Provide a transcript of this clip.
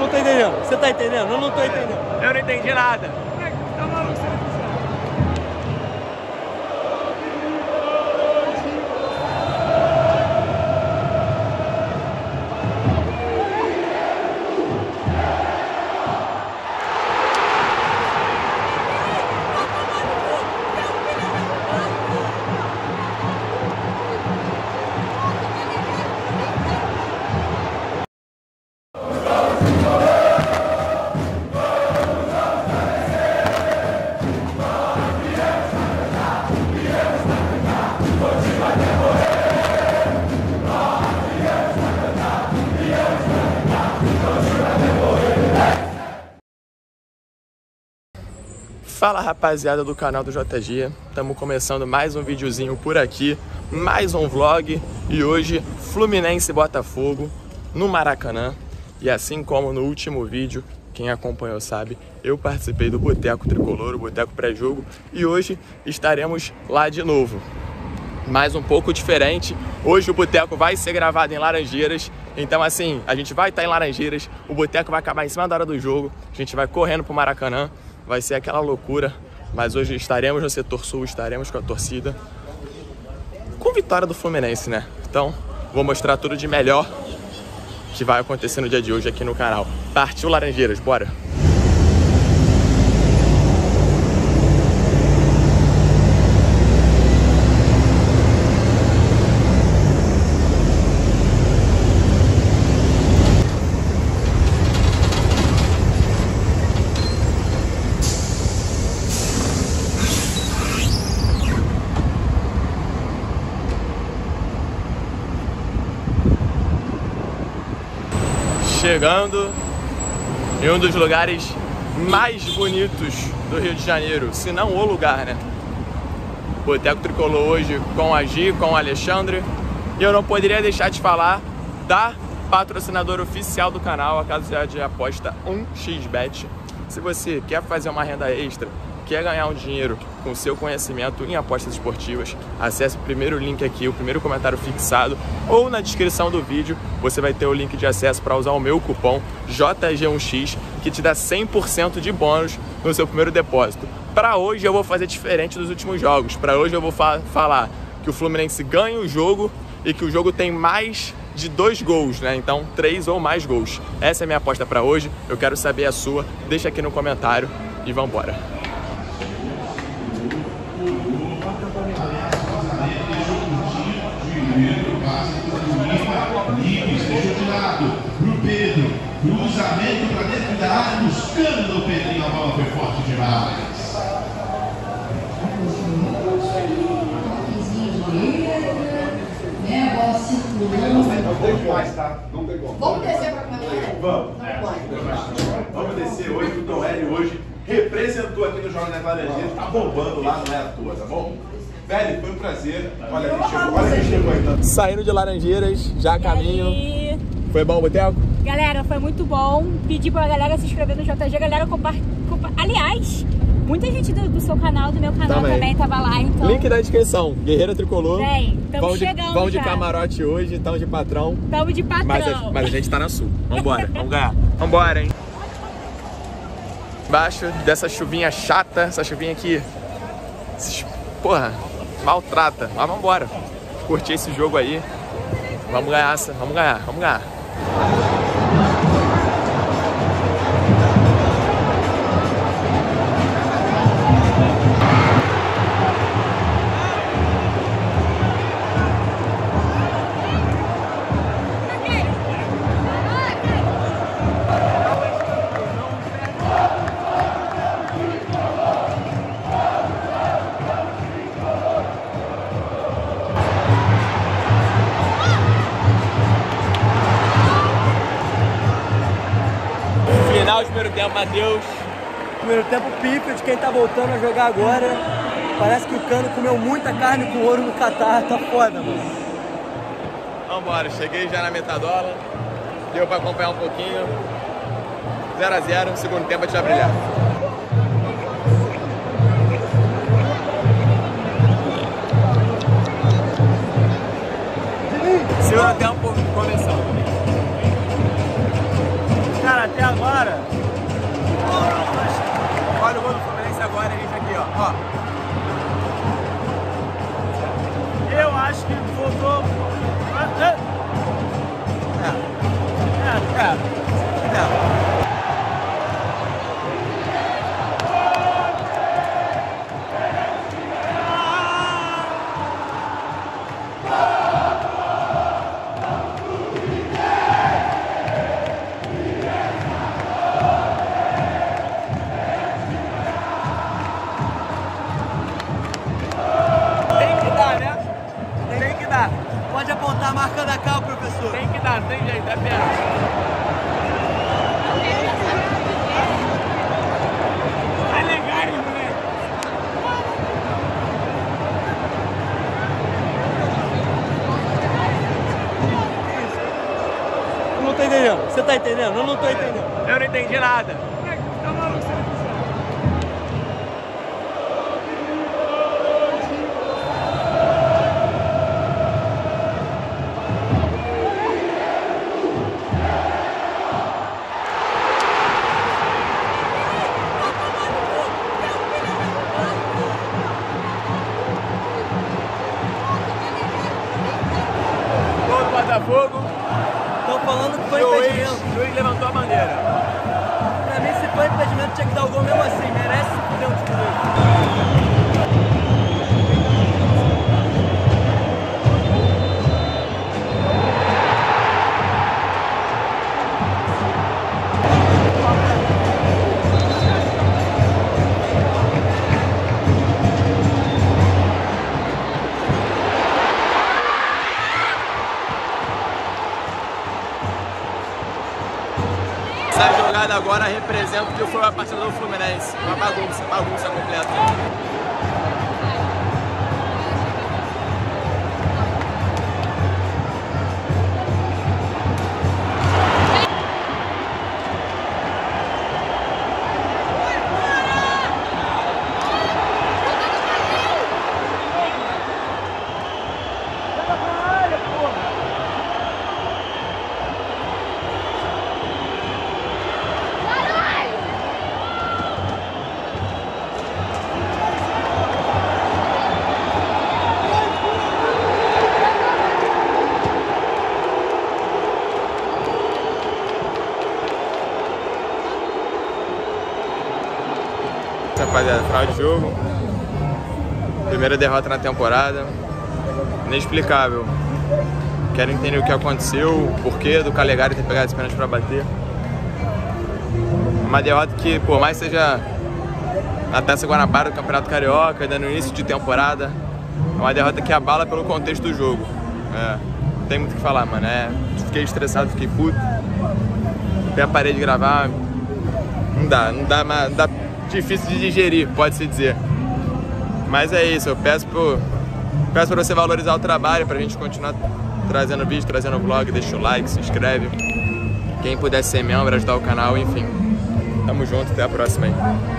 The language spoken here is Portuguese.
tô entendendo. Você tá entendendo? Eu não tô entendendo. Eu não entendi nada. Tá maluco, você não Fala rapaziada do canal do JG, estamos começando mais um videozinho por aqui, mais um vlog e hoje Fluminense e Botafogo no Maracanã. E assim como no último vídeo, quem acompanhou sabe, eu participei do Boteco Tricolor, o Boteco pré-jogo, e hoje estaremos lá de novo. Mas um pouco diferente, hoje o Boteco vai ser gravado em Laranjeiras, então assim, a gente vai estar em Laranjeiras, o Boteco vai acabar em cima da hora do jogo, a gente vai correndo pro Maracanã. Vai ser aquela loucura, mas hoje estaremos no setor sul, estaremos com a torcida, com vitória do Fluminense, né? Então, vou mostrar tudo de melhor que vai acontecer no dia de hoje aqui no canal. Partiu Laranjeiras, bora! Chegando em um dos lugares mais bonitos do Rio de Janeiro, se não o lugar, né? Boteco Tricolor hoje com a Gi, com o Alexandre. E eu não poderia deixar de falar da patrocinadora oficial do canal, a casa de aposta 1xBet. Se você quer fazer uma renda extra, quer ganhar um dinheiro com seu conhecimento em apostas esportivas, acesse o primeiro link aqui, o primeiro comentário fixado, ou na descrição do vídeo você vai ter o link de acesso para usar o meu cupom JG1X, que te dá 100% de bônus no seu primeiro depósito. Para hoje eu vou fazer diferente dos últimos jogos. Para hoje eu vou falar que o Fluminense ganha o jogo e que o jogo tem mais de 2 gols, né? Então 3 ou mais gols. Essa é a minha aposta para hoje. Eu quero saber a sua. Deixa aqui no comentário e vamos embora. Pro Pedro, cruzamento para dentro da área, buscando o Pedrinho, a bola foi forte demais. Vamos descer para comer? Vamos descer hoje, o Tom L hoje representou aqui no Jornal das Laranjeiras, tá bombando lá, não é à toa, tá bom? Velho, foi um prazer. Olha quem chegou aí. Então. Saindo de Laranjeiras, já a caminho. Foi bom o boteco? Galera, foi muito bom. Pedi pra galera se inscrever no JG. Galera, aliás, muita gente do seu canal, do meu canal também tava lá, então... Link na descrição. Guerreira Tricolor. Vem, estamos chegando. Vamos de camarote hoje, estamos de patrão. Estamos de patrão. Mas a gente tá na sul. Vambora, vamos ganhar. Vambora, hein? Embaixo dessa chuvinha chata, essa chuvinha aqui... Porra, maltrata. Mas vambora. Curtir esse jogo aí. Vamos ganhar, vamos ganhar, vamos ganhar. Final do primeiro tempo, Matheus. Primeiro tempo pica de quem tá voltando a jogar agora. Parece que o Cano comeu muita carne com ouro no Catar. Tá foda, mano. Vambora, cheguei já na Metadola. Deu pra acompanhar um pouquinho. 0 a 0, segundo tempo a gente vai brilhar. Segundo tempo começando. Cara, até agora... Olha o gol do Fluminense agora, gente, aqui, ó. Eu acho que voltou... Pode apontar a marca da cal, professor. Tem que dar, não tem jeito, é pênalti. Tá legal, moleque. Eu não tô entendendo. Você tá entendendo? Eu não tô entendendo. Eu não entendi nada. Tá maluco, você não Botafogo. Estão falando que foi impedimento. O juiz levantou a bandeira. Pra mim, se foi impedimento, tinha que dar o gol mesmo assim. Merece se fuder o time dele. Essa jogada agora representa o que foi a partida do Fluminense. Uma bagunça completa. Rapaziada, final de jogo, primeira derrota na temporada, inexplicável. Quero entender o que aconteceu, o porquê do Calegari ter pegado esse pênalti pra bater. Uma derrota que, por mais seja na Taça Guanabara do Campeonato Carioca, ainda no início de temporada, é uma derrota que abala pelo contexto do jogo. Não tem muito o que falar, mano. Fiquei estressado, fiquei puto. Até parei de gravar. Não dá difícil de digerir, pode-se dizer. Mas é isso, eu peço pra você valorizar o trabalho, pra gente continuar trazendo vídeo, trazendo vlog, deixa o like, se inscreve. Quem puder ser membro, ajudar o canal, enfim. Tamo junto, até a próxima aí.